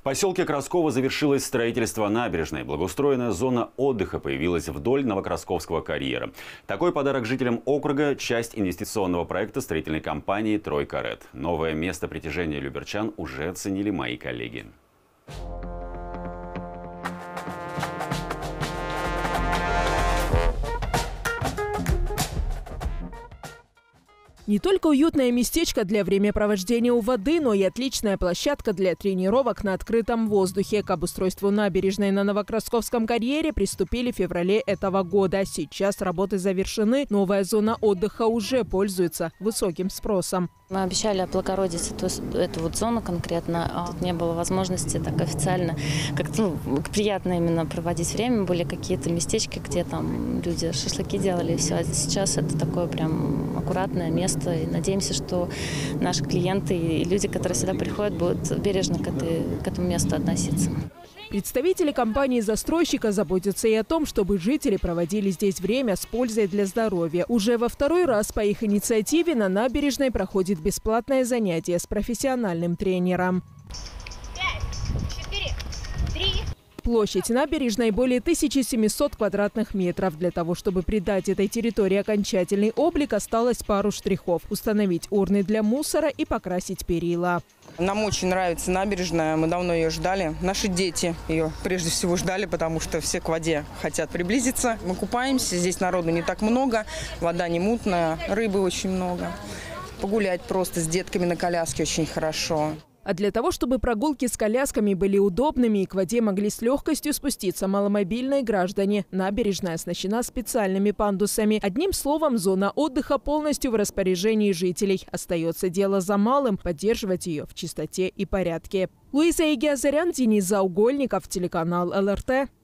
В поселке Красково завершилось строительство набережной. Благоустроенная зона отдыха появилась вдоль Новокрасковского карьера. Такой подарок жителям округа – часть инвестиционного проекта строительной компании «Тройка Ред». Новое место притяжения люберчан уже оценили мои коллеги. Не только уютное местечко для времяпровождения у воды, но и отличная площадка для тренировок на открытом воздухе. К обустройству набережной на Новокрасковском карьере приступили в феврале этого года. Сейчас работы завершены. Новая зона отдыха уже пользуется высоким спросом. Мы обещали облагородить эту вот зону конкретно. Тут не было возможности так официально, как-то приятно именно проводить время. Были какие-то местечки, где там люди шашлыки делали и все. А сейчас это такое прям аккуратное место. И надеемся, что наши клиенты и люди, которые сюда приходят, будут бережно к этому месту относиться. Представители компании-застройщика заботятся и о том, чтобы жители проводили здесь время с пользой для здоровья. Уже во второй раз по их инициативе на набережной проходит бесплатное занятие с профессиональным тренером. 5, 4, 3. Площадь набережной более 1700 квадратных метров. Для того, чтобы придать этой территории окончательный облик, осталось пару штрихов. Установить урны для мусора и покрасить перила. Нам очень нравится набережная, мы давно ее ждали. Наши дети ее прежде всего ждали, потому что все к воде хотят приблизиться. Мы купаемся, здесь народу не так много, вода не мутная, рыбы очень много. Погулять просто с детками на коляске очень хорошо. А для того, чтобы прогулки с колясками были удобными и к воде могли с легкостью спуститься маломобильные граждане, набережная оснащена специальными пандусами. Одним словом, зона отдыха полностью в распоряжении жителей. Остается дело за малым – поддерживать ее в чистоте и порядке. Луиза Игиазарян, Денис Заугольников, телеканал ЛРТ.